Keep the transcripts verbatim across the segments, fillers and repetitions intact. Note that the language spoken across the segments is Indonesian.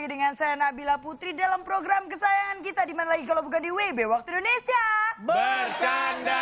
lagi dengan saya Nabila Putri dalam program kesayangan kita. Di mana lagi kalau bukan di W B Waktu Indonesia Bercanda.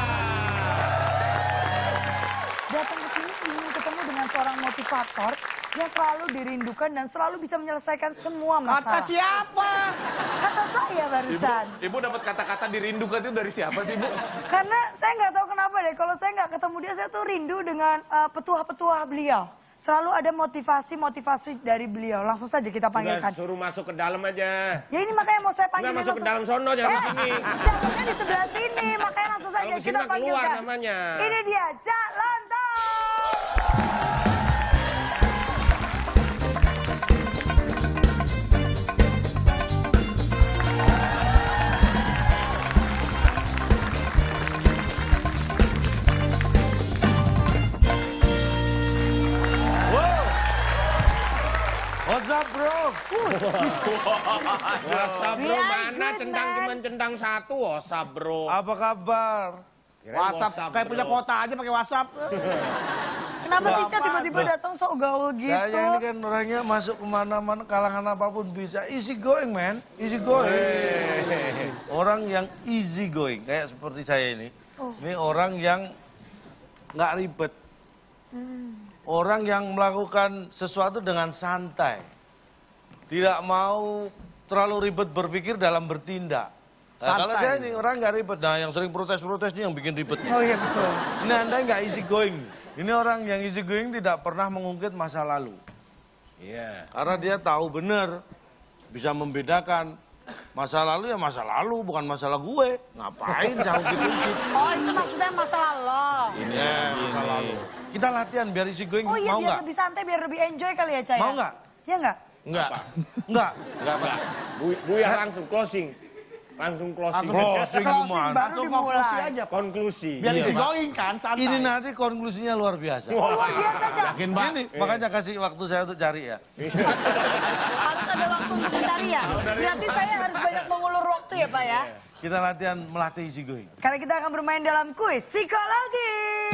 Datang ke sini ingin ketemu dengan seorang motivator yang selalu dirindukan dan selalu bisa menyelesaikan semua masalah. Kata siapa? Kata saya barusan. Ibu, ibu dapat kata-kata dirindukan itu dari siapa sih, Bu? Karena saya nggak tahu kenapa deh, kalau saya nggak ketemu dia, saya tuh rindu dengan uh, petuah-petuah beliau. Selalu ada motivasi-motivasi dari beliau. Langsung saja kita panggilkan. Udah, suruh masuk ke dalam aja. Ya ini makanya mau saya panggilin. Nggak masuk langsung. ke dalam sono, jangan eh, di sini. Dalamnya di sebelah sini, makanya langsung saja Kalau di sini kita mah keluar panggilkan. namanya. Ini dia, Cak Lontong. What's up, bro? What's up, bro? We are Mana good, centang man. cuma centang satu, what's up, bro? Apa kabar? Kirain WhatsApp, what's up, kayak punya bro. kota aja pakai WhatsApp. Kenapa sih Cak Bapak, tiba-tiba Bro. datang sok gaul gitu? Saya ini kan orangnya masuk kemana-mana, kalangan apapun bisa. Easy going, man. Easy going. Orang yang easy going, kayak seperti saya ini. Oh. Ini orang yang nggak ribet. Orang yang melakukan sesuatu dengan santai. Tidak mau terlalu ribet berpikir dalam bertindak. Nah, kalau saya ini orang nggak ribet. Nah, yang sering protes-protes ini yang bikin ribet. Oh iya betul. Ini Anda nggak easy going. Ini orang yang easy going tidak pernah mengungkit masa lalu. Iya. Karena dia tahu benar, bisa membedakan masa lalu ya masa lalu, bukan masalah gue. Ngapain saya ungkit-ungkit? Oh itu maksudnya masalah lo. Ini ya, masa lalu. Kita latihan biar easy going, Oh iya mau biar nggak? lebih santai, biar lebih enjoy kali ya Cak. Mau nggak? Ya nggak? Enggak. Enggak. Enggak, Pak. Bu, Buya langsung closing. Langsung closing. Closing Closing gimana? baru Langsung konklusi dimulai. aja. Konklusi. Biar Iya, isi Pak. going kan, santai. Ini nanti konklusinya luar biasa. Oh luar biasa Cak. Yakin, Pak? Ini makanya kasih waktu saya untuk cari ya. Harus ada waktu untuk mencari ya. Berarti saya harus banyak mengulur waktu ya Pak ya. Kita latihan melatih easy going. Karena kita akan bermain dalam kuis psikologi.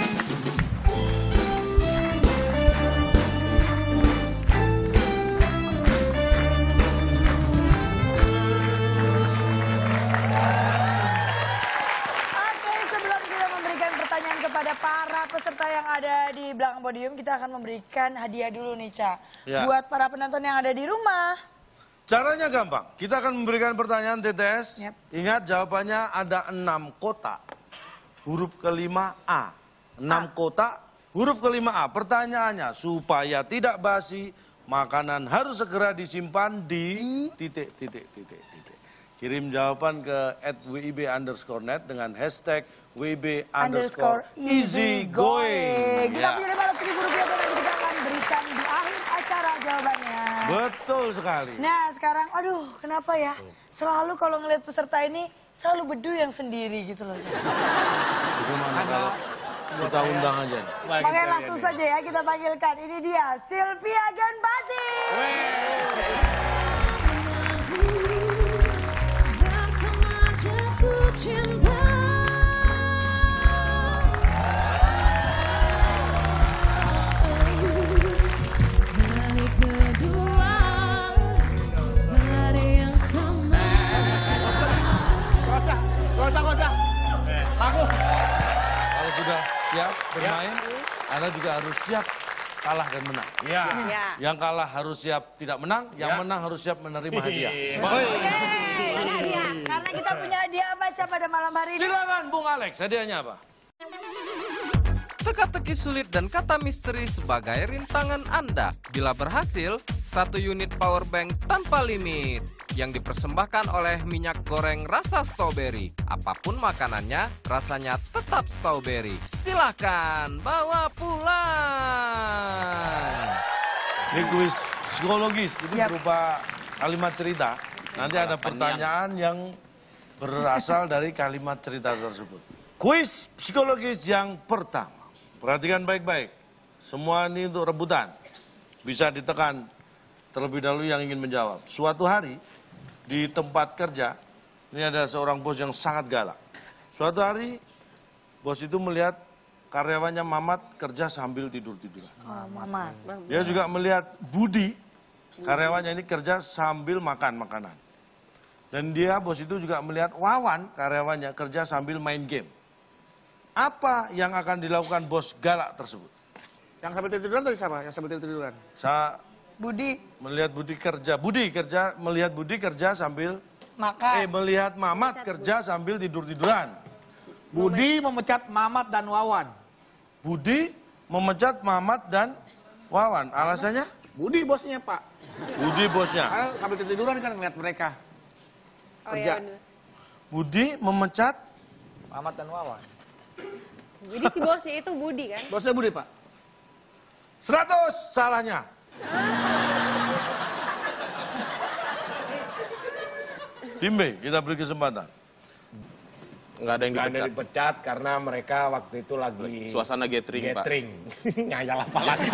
Oke, sebelum kita memberikan pertanyaan kepada para peserta yang ada di belakang podium, kita akan memberikan hadiah dulu nih, Ca. Ya. Buat para penonton yang ada di rumah. Caranya gampang. Kita akan memberikan pertanyaan T T S. Yap. Ingat jawabannya ada enam kota. Huruf kelima A. Enam A. kota, huruf kelima A. Pertanyaannya, supaya tidak basi, makanan harus segera disimpan di titik, titik, titik, titik. Kirim jawaban ke at wib underscore net dengan hashtag wib underscore easy going. Kita punya lima ratus ribu rupiah dan nanti kita akan berikan di akhir acara jawabannya. Betul sekali. Nah sekarang, aduh kenapa ya? Selalu kalau ngeliat peserta ini, selalu bedu yang sendiri gitu loh. Bagaimana kalau kita undang aja? Makanya langsung saja ya kita panggilkan. Ini dia, Sylvia Ganbati. Bersama jatuh cinta. Dari kedua pada yang sama. Gak usah, gak usah, gak usah. Bagus. Kalau sudah siap bermain, Anda juga harus siap kalah dan menang. Iya. Ya. Yang kalah harus siap tidak menang, yang Ya. menang harus siap menerima hadiah. Yeay, ada hadiah. Karena kita punya hadiah apa Ca pada malam hari ini? Silakan Bung Alex, hadiahnya apa? Teka-teki sulit dan kata misteri sebagai rintangan Anda. Bila berhasil, satu unit power bank tanpa limit yang dipersembahkan oleh minyak goreng rasa strawberry. Apapun makanannya, rasanya tetap strawberry. Silahkan bawa pulang. Ini kuis psikologis, ini Yap. berupa kalimat cerita. Nanti ada pertanyaan yang berasal dari kalimat cerita tersebut. Kuis psikologis yang pertama. Perhatikan baik-baik. Semua ini untuk rebutan. Bisa ditekan terlebih dahulu yang ingin menjawab. Suatu hari di tempat kerja, ini ada seorang bos yang sangat galak. Suatu hari bos itu melihat karyawannya Mamat kerja sambil tidur-tiduran. Oh, Mama. Dia juga melihat Budi karyawannya ini kerja sambil makan makanan. Dan dia, bos itu juga melihat Wawan, karyawannya, kerja sambil main game. Apa yang akan dilakukan bos galak tersebut? Yang sambil tiduran tadi siapa? Yang sambil tiduran. Saya Budi melihat Budi kerja. Budi kerja, melihat Budi kerja sambil... makan. Eh, melihat Mamat kerja sambil tidur-tiduran. Budi memecat Mamat dan Wawan. Budi memecat Mamat dan Wawan. Alasannya? Budi bosnya, Pak. Budi bosnya. Karena sambil tiduran kan ngeliat mereka. Oh Kerja. iya bener. Budi memecat Mamat dan Wawan. Jadi si bosnya itu Budi kan? Bosnya Budi, Pak. seratus salahnya. Tim B, kita beri kesempatan. Nggak ada yang Nggak ada dipecat. dipecat karena mereka waktu itu lagi Suasana gathering, Pak. gathering. Ngayal apa lagi?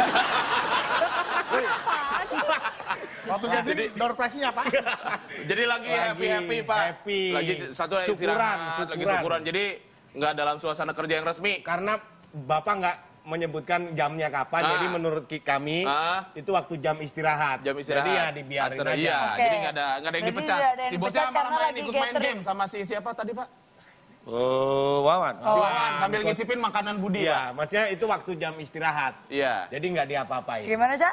Waktu Nah, jadi jadi- door prize-nya, Pak. Jadi lagi Lagi happy-happy, Pak. happy. Lagi satu lagi Syukuran, istirahat, lagi syukuran. syukuran. Jadi nggak dalam suasana kerja yang resmi. Karena Bapak nggak menyebutkan jamnya kapan, Ah. jadi menurut ki- kami Ah. itu waktu jam istirahat. Jam istirahat. Jadi ya dibiarin Acara, aja. Iya, Oke. jadi nggak ada nggak ada yang Berarti dipecat. tidak ada yang Si dipecat bosnya karena marah-marah lagi ikut main gathering. game sama si siapa tadi, Pak? Oh, Wawan. Si Wawan sambil ngicipin makanan Budi, Pak. Iya, maksudnya itu waktu jam istirahat. Iya. Jadi nggak diapa-apain. Gimana, Cak?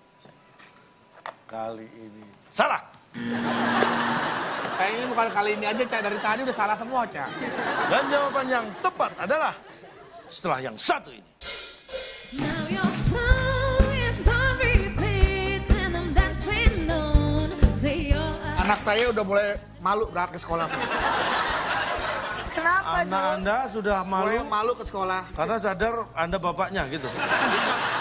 Kali ini salah. Kayaknya bukan kali ini aja, Cak. Dari tadi udah salah semua, Cak. Dan jawaban yang tepat adalah setelah yang satu ini. Now your song is on repeat and I'm dancing on to your Anak saya udah mulai malu berangkat ke sekolah. Pak. Kenapa, Anak Dul? Anda sudah Mulai malu malu ke sekolah. karena sadar Anda bapaknya gitu.